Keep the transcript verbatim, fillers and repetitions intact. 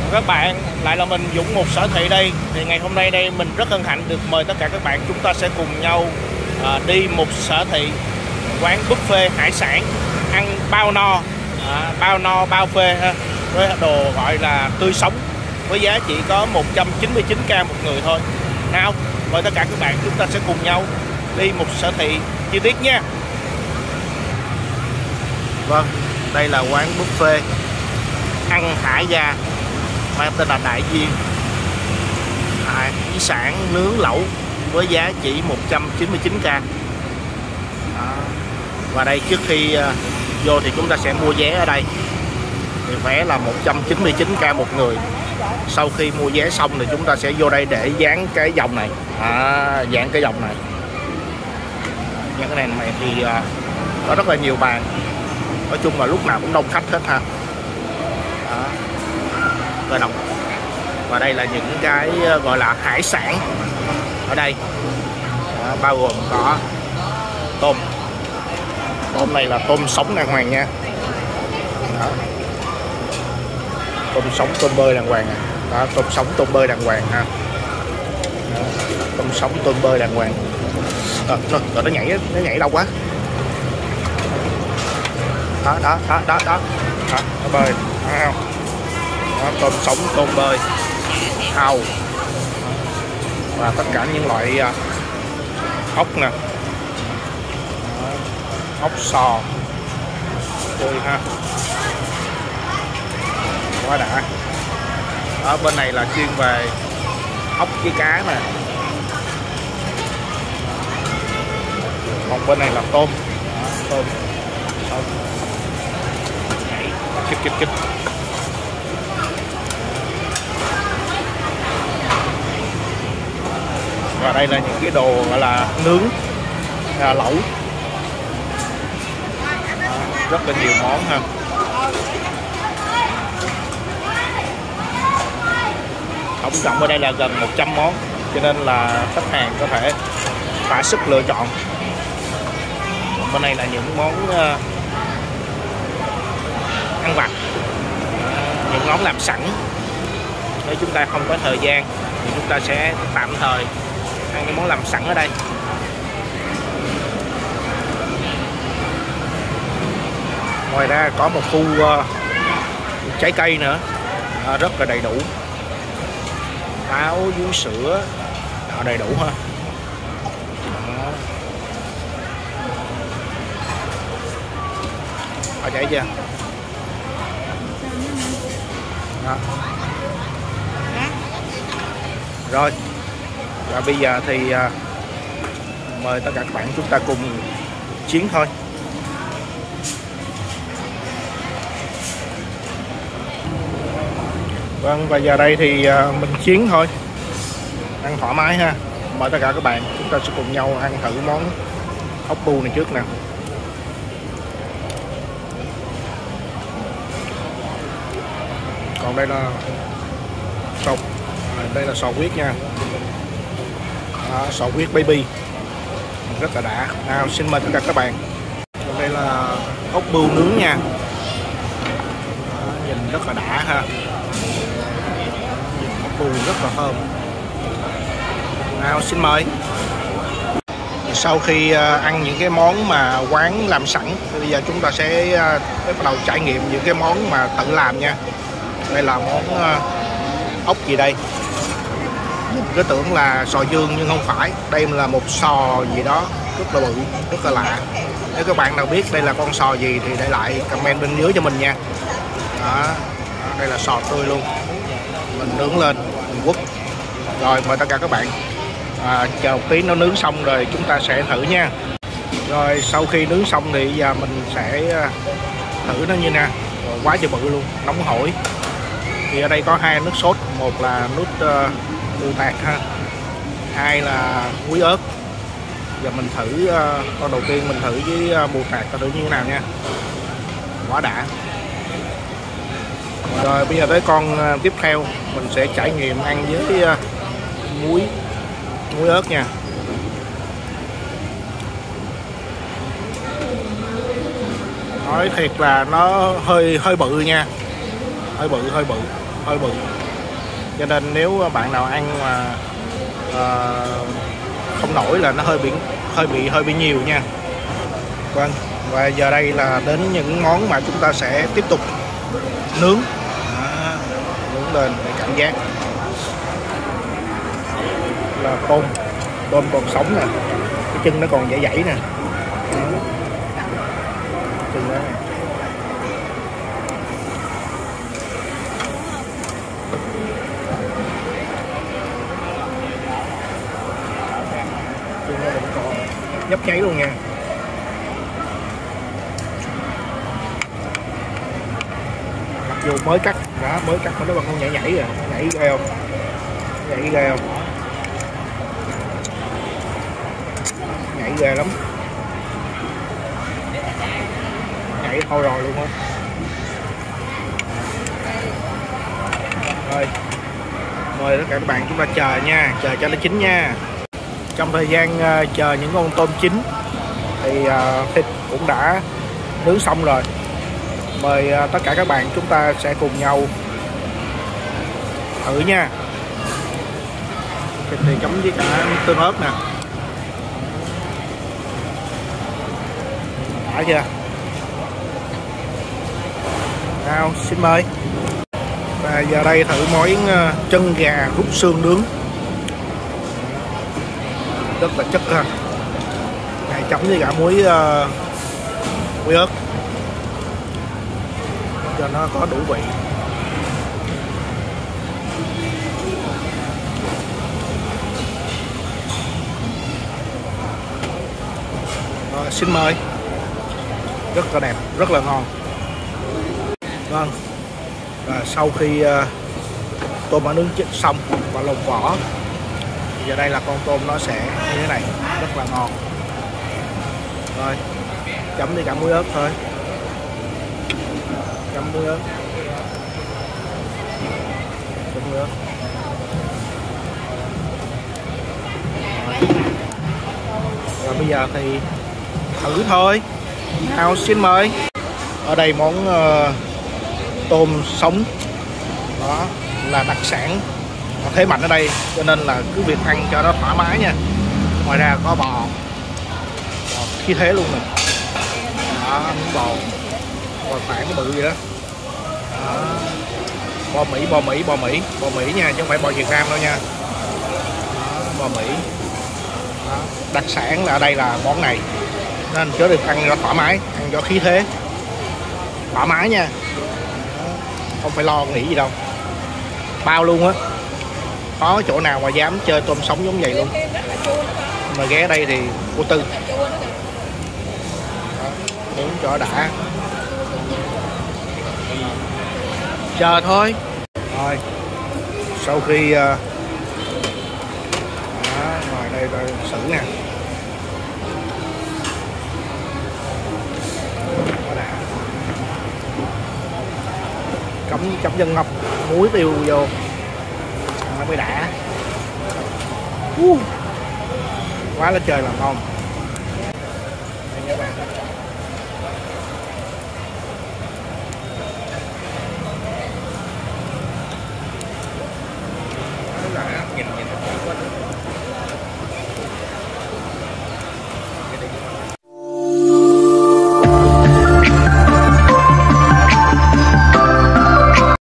Các bạn, lại là mình Dũng một Sở Thị đây. Thì ngày hôm nay đây mình rất hân hạnh được mời tất cả các bạn, chúng ta sẽ cùng nhau à, đi một Sở Thị, quán buffet hải sản, ăn bao no, à, bao no bao phê ha, với đồ gọi là tươi sống, với giá chỉ có một trăm chín mươi chín k một người thôi. Nào, mời tất cả các bạn, chúng ta sẽ cùng nhau đi một Sở Thị chi tiết nha. Vâng, đây là quán buffet ăn hải gia mang tên là Đại Duyên, hải sản nướng lẩu với giá chỉ một trăm chín mươi chín k. Đó. Và đây, trước khi uh, vô thì chúng ta sẽ mua vé ở đây. Thì vé là một trăm chín mươi chín k một người. Sau khi mua vé xong thì chúng ta sẽ vô đây để dán cái vòng này, à, dán cái vòng này. Dán cái này này thì uh, có rất là nhiều bàn. Nói chung là lúc nào cũng đông khách hết ha. Đó. Cơ động. Và đây là những cái gọi là hải sản ở đây. Đó, bao gồm có tôm. Tôm này là tôm sống đàng hoàng nha. Đó. Tôm sống, tôm bơi đàng hoàng. Đó, tôm sống, tôm bơi đàng hoàng ha. Đó. Tôm sống, tôm bơi đàng hoàng. Ờ, nó, nó nhảy, nó nhảy đâu quá. Đó, đó, đó, đó, đó. Đó, nó bơi. Đó, không? Đó, tôm sống, tôm bơi, hàu và tất cả những loại uh, ốc nè, ốc sò tươi ha, quá đã. Ở bên này là chuyên về ốc với cá nè, còn bên này là tôm. Đó, tôm, tôm. Nhảy, kích kích kích. Và đây là những cái đồ gọi là nướng, là lẩu, rất là nhiều món ha. Tổng cộng ở đây là gần một trăm món, cho nên là khách hàng có thể thỏa sức lựa chọn. Bên này là những món uh, ăn vặt, những món làm sẵn. Nếu chúng ta không có thời gian thì chúng ta sẽ tạm thời ăn cái món làm sẵn ở đây. Ngoài ra có một khu uh, trái cây nữa, uh, rất là đầy đủ. Táo, vú sữa, uh, đầy đủ ha. Đó. Ở chạy chưa? Đó. Rồi. Và bây giờ thì uh, mời tất cả các bạn chúng ta cùng chiến thôi. Vâng, và giờ đây thì uh, mình chiến thôi, ăn thoải mái ha. Mời tất cả các bạn chúng ta sẽ cùng nhau ăn thử món ốc bu này trước nè. Còn đây là sò, đây là sò huyết nha. Đó, sò huyết baby rất là đã. Nào, xin mời tất cả các bạn. Còn đây là ốc bươu nướng nha. Đó, nhìn rất là đã ha. Nhìn ốc bươu rất là thơm. Nào, xin mời. Sau khi ăn những cái món mà quán làm sẵn thì bây giờ chúng ta sẽ bắt đầu trải nghiệm những cái món mà tự làm nha. Đây là món ốc gì đây? Cứ tưởng là sò dương nhưng không phải. Đây là một sò gì đó rất là bự, rất là lạ. Nếu các bạn nào biết đây là con sò gì thì để lại comment bên dưới cho mình nha. Đó, đây là sò tươi luôn, mình nướng lên, mình quất. Rồi mời tất cả các bạn à, chờ một tí nó nướng xong rồi chúng ta sẽ thử nha. Rồi sau khi nướng xong thì giờ mình sẽ thử nó như nè. Rồi, quá trời bự luôn, nóng hổi. Thì ở đây có hai nước sốt, một là nước uh, bù tạt ha, hai là muối ớt. Giờ mình thử uh, con đầu tiên mình thử với uh, bù tạt coi thử như thế nào nha. Quá đã. Rồi bây giờ tới con uh, tiếp theo mình sẽ trải nghiệm ăn với uh, muối muối ớt nha. Nói thiệt là nó hơi hơi bự nha, hơi bự hơi bự hơi bự, cho nên nếu bạn nào ăn mà uh, không nổi là nó hơi bị hơi bị hơi bị nhiều nha. Vâng, và giờ đây là đến những món mà chúng ta sẽ tiếp tục nướng. Đó, nướng lên để cảm giác là tôm tôm còn sống nè, cái chân nó còn dãy dãy nè. Đó. Chân đó nè. Chân nó vẫn còn nhấp nháy luôn nha. Mặc dù mới cắt, đã mới cắt mà nó vẫn còn nhảy nhảy rồi, nhảy ghê không? Nhảy ghê không? Nhảy ghê lắm. Nhảy thôi rồi luôn á. Rồi, mời tất cả các bạn chúng ta chờ nha, chờ cho nó chín nha. Trong thời gian uh, chờ những con tôm chín thì uh, thịt cũng đã nướng xong rồi. Mời uh, tất cả các bạn chúng ta sẽ cùng nhau thử nha. Thịt thì chấm với cả tương ớt nè. Đã chưa? Nào, xin mời. Và giờ đây thử món uh, chân gà rút xương nướng. Rất là chất ha. Này chấm với cả muối uh, muối ớt cho nó có đủ vị. Rồi, xin mời. Rất là đẹp, rất là ngon. Vâng. Và sau khi uh, tôm đã nướng chết xong và lột vỏ, giờ đây là con tôm nó sẽ như thế này, rất là ngon. Rồi, chấm với cả muối ớt thôi. Chấm muối ớt. Chấm muối ớt. Rồi. Và bây giờ thì thử thôi. Nào, xin mời. Ở đây món uh, tôm sống đó là đặc sản thế mạnh ở đây, cho nên là cứ việc ăn cho nó thoải mái nha. Ngoài ra có bò, bò khí thế luôn nè. Đó, bò bò phản bự vậy đó. Đó. Bò Mỹ, bò Mỹ, bò Mỹ, bò Mỹ nha, chứ không phải bò Việt Nam đâu nha. Đó, bò Mỹ. Đó. Đặc sản là ở đây là món này, nên cứ được ăn cho thoải mái, ăn cho khí thế, thoải mái nha. Đó. Không phải lo nghĩ gì đâu, bao luôn á. Có chỗ nào mà dám chơi tôm sống giống vậy luôn. Mà ghé đây thì vô tư. Đó, nướng cho đã. Chờ thôi. Rồi, sau khi uh... đó, ngoài đây tôi xử nè. Cắm chấm chân ngọc, muối tiêu vô nó mới đã. Uh, quá là trời là ngon. Đây các bạn.